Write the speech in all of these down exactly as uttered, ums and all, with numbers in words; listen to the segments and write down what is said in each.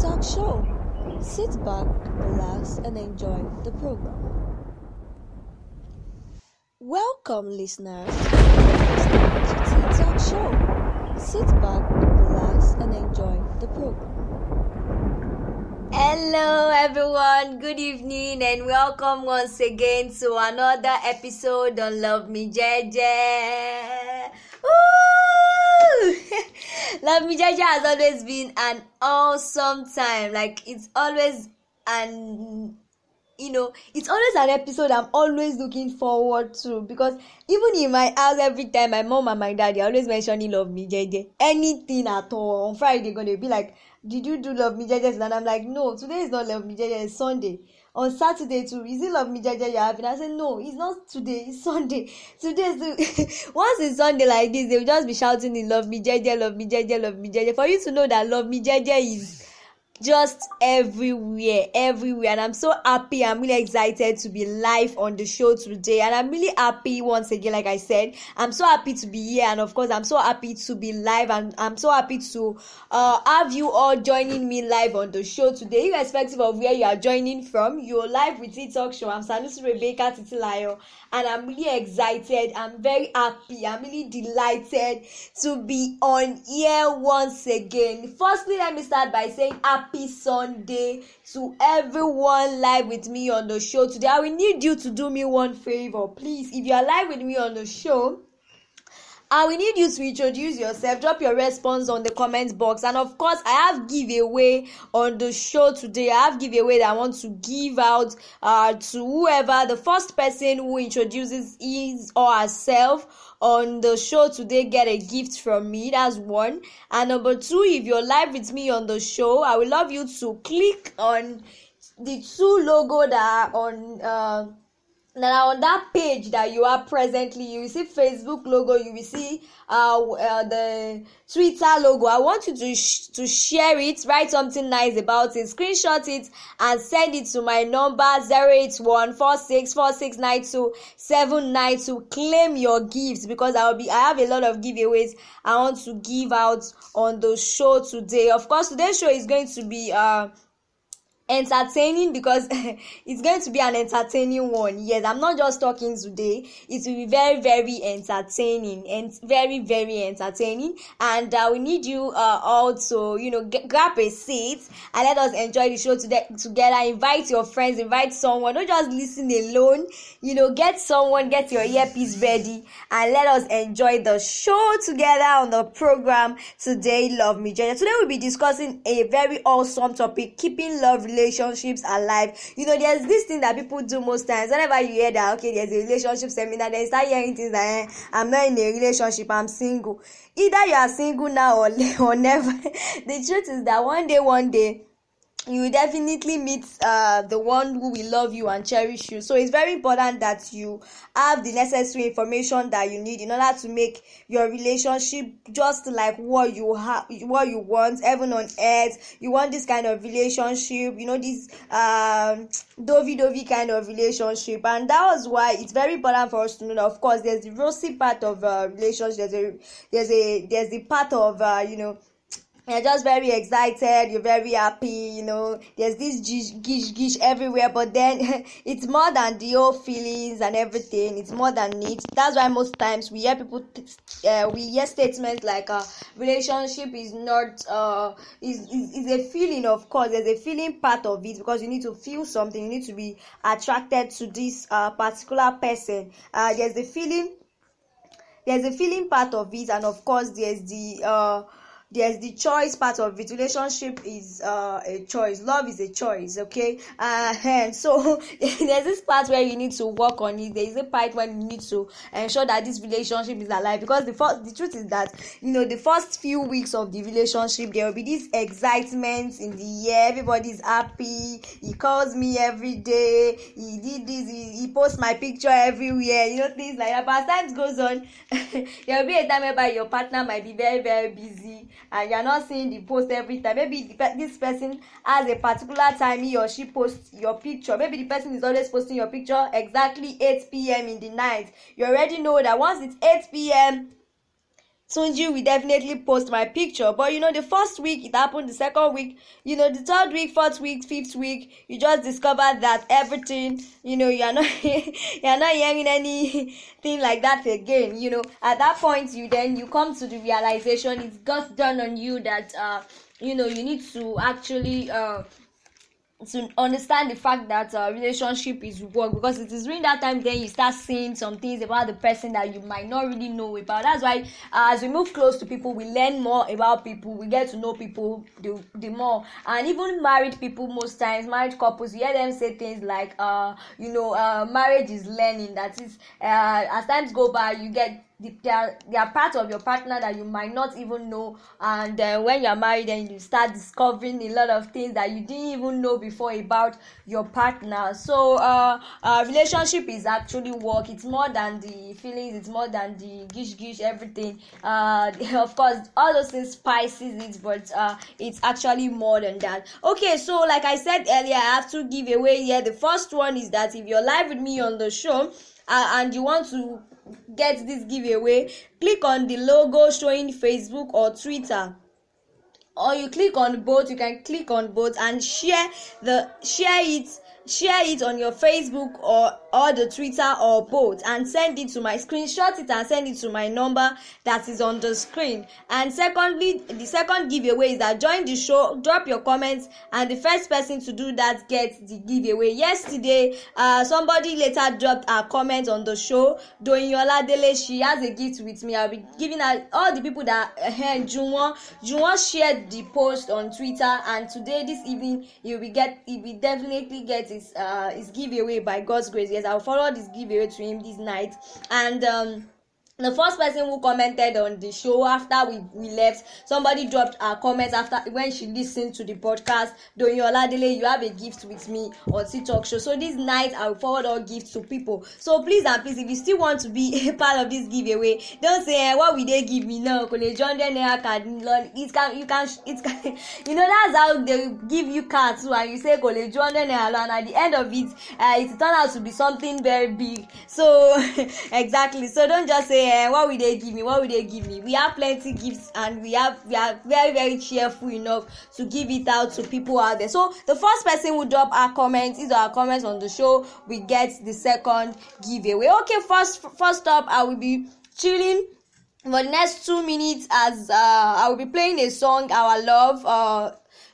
Talk Show. Sit back, relax, and enjoy the program. Welcome, listeners, to Tea Talk Show. Sit back, relax, and enjoy the program. Hello, everyone. Good evening, and welcome once again to another episode on Love Me Jeje. Woo! Love Me Jeje has always been an awesome time. Like, it's always an you know, it's always an episode I'm always looking forward to, because even in my house, every time my mom and my dad, they always mentioning Love Me Jeje. Anything at all. On Friday, they're gonna be like, did you do Love Me Jeje? And I'm like, no, today is not Love Me Jeje, it's Sunday. On Saturday too, is it Love Me Jeje you're having? I said, no, it's not today, it's Sunday. Today is once it's Sunday like this, they'll just be shouting in Love Me Jeje, Love Me Jeje, Love Me Jeje. For you to know that Love Me Jeje is just everywhere, everywhere. And I'm so happy. I'm really excited to be live on the show today. And I'm really happy once again, like I said, I'm so happy to be here. And of course, I'm so happy to be live. And I'm so happy to uh, have you all joining me live on the show today. Irrespective of where you are joining from, you're live with Tea Talk Show. I'm Sanusi Rebecca Titilayo. And I'm really excited. I'm very happy. I'm really delighted to be on here once again. Firstly, let me start by saying happy Sunday to everyone live with me on the show today. I will need you to do me one favor, please. If you are live with me on the show, I will need you to introduce yourself, drop your response on the comment box. And of course, I have giveaway on the show today. I have giveaway that I want to give out uh, to whoever, the first person who introduces his or herself on the show today, get a gift from me. That's one. And number two, if you're live with me on the show, I would love you to click on the two logo that are on uh now on that page that you are presently. You will see Facebook logo, you will see uh, uh the Twitter logo. I want you to sh- to share it, write something nice about it, screenshot it, and send it to my number zero eight one four six four six nine two seven nine to claim your gifts, because I will be I have a lot of giveaways I want to give out on the show today. Of course, today's show is going to be uh entertaining, because it's going to be an entertaining one. Yes, I'm not just talking today. It will be very, very entertaining and very, very entertaining. And uh, we need you uh, all to, you know, g- grab a seat and let us enjoy the show today together. Invite your friends, invite someone. Don't just listen alone. You know, get someone, get your earpiece ready, and let us enjoy the show together on the program today. Love Me Jeje. Today we'll be discussing a very awesome topic: keeping love relationships alive. You know, there's this thing that people do most times. Whenever you hear that, okay, there's a relationship seminar, they start hearing things like, eh, I'm not in a relationship, I'm single. Either you are single now or, or never. The truth is that one day, one day, you will definitely meet uh, the one who will love you and cherish you. So it's very important that you have the necessary information that you need in order to make your relationship just like what you have, what you want, heaven on earth. You want this kind of relationship, you know, this um, dovey-dovey kind of relationship. And that was why it's very important for us to know that, of course, there's the rosy part of uh, relationship. There's a, there's a, there's the part of, uh, you know, you're just very excited, you're very happy, you know, there's this gish, gish, gish everywhere, but then it's more than the old feelings and everything, it's more than it. That's why most times we hear people, uh, we hear statements like, uh, relationship is not, uh, is, is, is a feeling. Of course, there's a feeling part of it, because you need to feel something, you need to be attracted to this, uh, particular person. Uh, there's the feeling, there's a feeling part of it, and of course, there's the, uh, There's the choice part of it. Relationship is uh, a choice. Love is a choice, okay? Uh, and so there's this part where you need to work on it. There is a part when you need to ensure that this relationship is alive. Because the first, the truth is that, you know, the first few weeks of the relationship, there will be this excitement in the air. Everybody's happy. He calls me every day. He did this. He, he posts my picture everywhere. You know, things like that. But as time goes on, there will be a time whereby your partner might be very, very busy, and you're not seeing the post every time. Maybe the, this person has a particular time he or she posts your picture. Maybe the person is always posting your picture exactly eight p.m. in the night. You already know that once it's eight p.m. Tunji will definitely post my picture. But you know, the first week it happened, the second week, you know, the third week, fourth week, fifth week, you just discover that everything, you know, you're not you're not hearing anything like that again. You know, at that point, you then you come to the realization it's got done on you that uh you know you need to actually uh to understand the fact that uh, relationship is work, because it is during that time then you start seeing some things about the person that you might not really know about. That's why uh, as we move close to people, we learn more about people, we get to know people the, the more. And even married people, most times married couples, you hear them say things like uh you know uh marriage is learning. That is, uh as times go by, you get they are, they are part of your partner that you might not even know, and uh, when you're married, then you start discovering a lot of things that you didn't even know before about your partner. So uh, uh relationship is actually work. It's more than the feelings, it's more than the gish gish everything. Uh of course all those things spices it, but uh it's actually more than that. Okay, so like I said earlier, I have to give away here. The first one is that if you're live with me on the show uh, and you want to get this giveaway, click on the logo showing Facebook or Twitter, or you click on both. You can click on both and share the share it share it on your Facebook or or the Twitter or both, and send it to my screenshot it and send it to my number that is on the screen. And secondly, the second giveaway is that join the show, drop your comments, and the first person to do that gets the giveaway. Yesterday uh somebody later dropped a comment on the show. Doinyola Dele, she has a gift with me. I'll be giving her all the people that uh, Juwon Juwon shared the post on Twitter, and today this evening you will get you will definitely get his uh his giveaway by God's grace. Yes, I'll follow this giveaway to him this night. And um the first person who commented on the show after we, we left, somebody dropped a comment after when she listened to the podcast. Doinyola Dele, you have a gift with me on TikTok show. So this night I will forward all gifts to people. So please and please, if you still want to be a part of this giveaway, don't say eh, what will they give me now? It can you can it can you know that's how they give you cards too, and you say college and at the end of it uh, it turned out to be something very big. So exactly. So don't just say Uh, what will they give me? What will they give me? We have plenty gifts, and we have we are very very cheerful enough to give it out to people out there. So the first person who drop our comments, is our comments on the show, we get the second giveaway. Okay, first first up, I will be chilling for the next two minutes as uh, I will be playing a song, Our Love. Uh,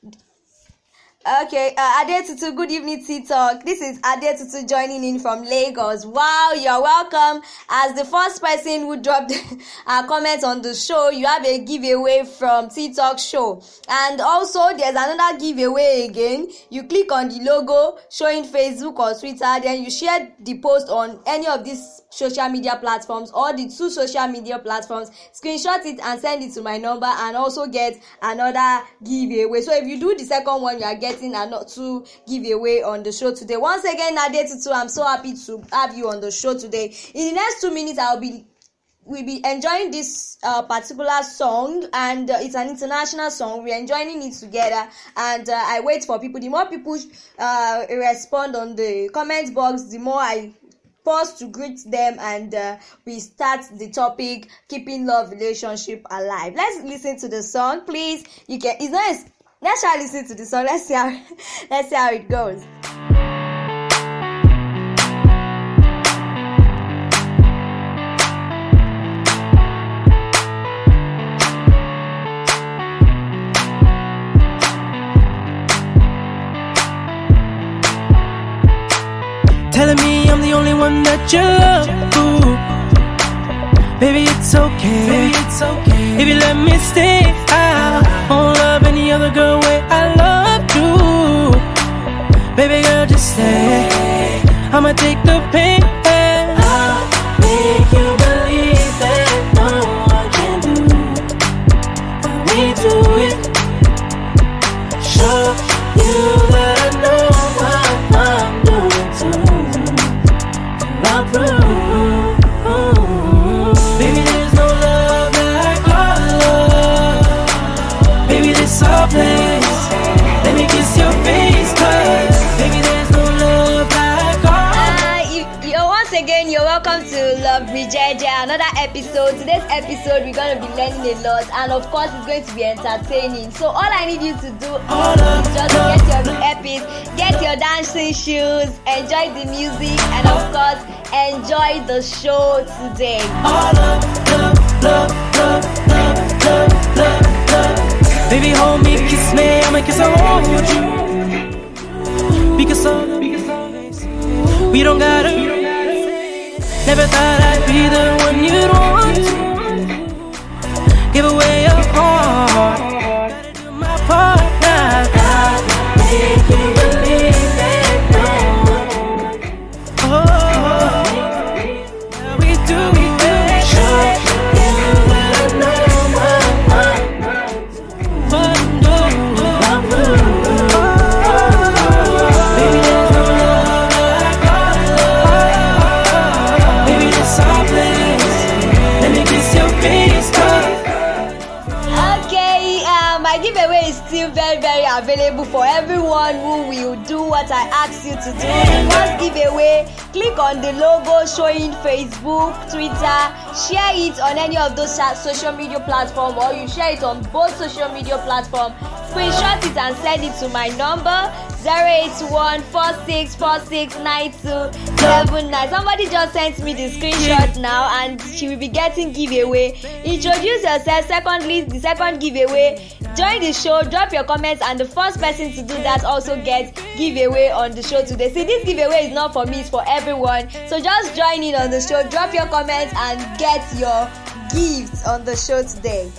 Okay, uh, Adetutu, good evening, TikTok. This is Adetutu joining in from Lagos. Wow, you're welcome. As the first person who dropped a comment on the show, you have a giveaway from TikTok show. And also, there's another giveaway again. You click on the logo showing Facebook or Twitter, then you share the post on any of these social media platforms or the two social media platforms, screenshot it and send it to my number, and also get another giveaway. So if you do the second one, you are getting another two giveaway on the show today. Once again, Adetutu, I'm so happy to have you on the show today. In the next two minutes, I'll be we'll be enjoying this uh, particular song, and uh, it's an international song. We're enjoying it together, and uh, I wait for people. The more people uh, respond on the comment box, the more I pause to greet them, and uh, we start the topic, keeping love relationship alive. Let's listen to the song, please. You can it's not let's try listen to the song. Let's see how let's see how it goes. Telling me I'm the only one that you love. Ooh. Baby, it's okay. Baby, it's okay. If you let me stay, I won't love any other girl way I love you. Baby girl, just stay. I'ma take the pain. I'll make you believe that no one can do what we do it. Show you that I know what I'm doing too. Baby, there's no love like our love. Baby, this our place. Let me kiss your face, cause baby, there's no love like our uh, you, you, once again, you're welcome to Love Love Me Jeje, another episode. Today's episode we're going to be learning a lot, and of course it's going to be entertaining. So all I need you to do is just get your earpiece, get your dancing shoes, enjoy the music, and of course enjoy the show today. Baby, hold me, kiss me, I'ma kiss and hold you. Because of, we don't gotta. Never thought I'd be the one you'd want to give away your heart. Gotta do my part now. Gotta make you believe it. Oh, yeah, we do, we do. Sure, you will know what, what do. Baby, there's no love like our love. Baby, that's our place. Let me kiss your face, Okay, uh, my giveaway is still very, very available for everyone who will do what I ask you to do. The first giveaway, click on the logo showing Facebook, Twitter, share it on any of those social media platforms, or you share it on both social media platforms. Screenshot it and send it to my number zero eight one four six four six nine two seven nine. Somebody just sent me the screenshot now, and she will be getting giveaway. Introduce yourself. Secondly, the second giveaway, join the show, drop your comments, and the first person to do that also gets giveaway on the show today. See, this giveaway is not for me, it's for everyone. So just join in on the show, drop your comments, and get your gifts on the show today.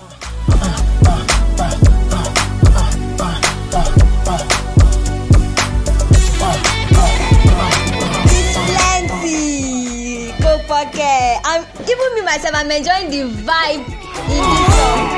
Plenty go pocket. I'm even me myself, I'm enjoying the vibe in this song.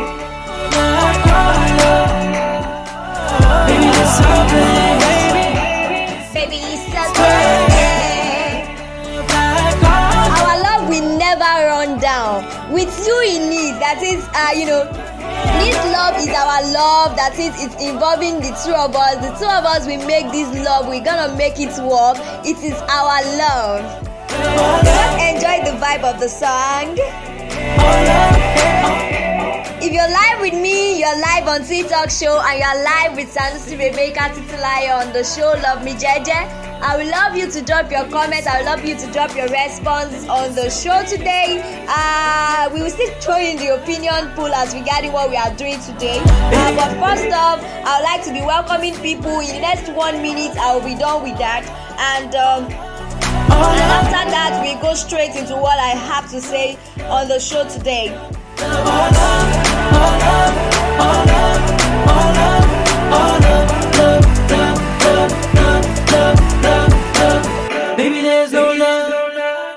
baby, that's our place. Baby, it's a birthday. Our love will never run down. With you in it, that is, uh, you know, this love is our love. That is, it's involving the two of us. The two of us will make this love. We're gonna make it work. It is our love. Just enjoy the vibe of the song. If you're live with me, you're live on TikTok show, and you're live with Sanusi Rebecca Titilayo on the show Love Me Jeje. I would love you to drop your comments. I would love you to drop your response on the show today. Uh, we will still throw in the opinion poll as regarding what we are doing today. Uh, but first off, I would like to be welcoming people. In the next one minute, I will be done with that. And, um, and after that, we go straight into what I have to say on the show today. Baby, there's no love,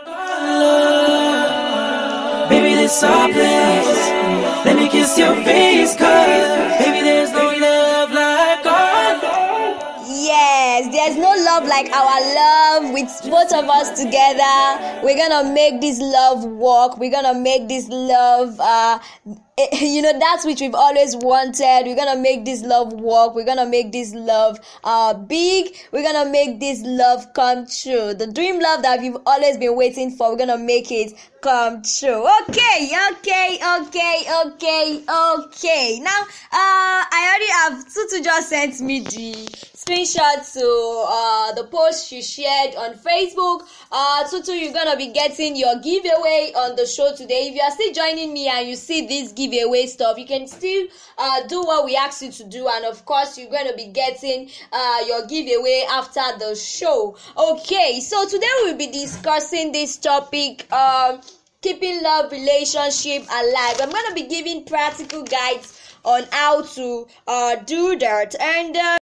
love. Baby, this our place. Let me kiss your face, cause baby, there's no love like our love. Yes, there's no love like our love. With both of us together, we're gonna make this love work. We're gonna make this love, uh, you know, that's which we've always wanted. We're gonna make this love work. We're gonna make this love uh big. We're gonna make this love come true. The dream love that we've always been waiting for, we're gonna make it come true. Okay, okay, okay, okay, okay. Now, uh, I already have Tutu just sent me the screenshot to uh the post she shared on Facebook. Uh, Tutu, you're gonna be getting your giveaway on the show today. If you are still joining me and you see this giveaway stuff, you can still uh do what we asked you to do, and of course you're gonna be getting uh your giveaway after the show. Okay, so today we'll be discussing this topic, um keeping love relationship alive. I'm gonna be giving practical guides on how to uh do that, and uh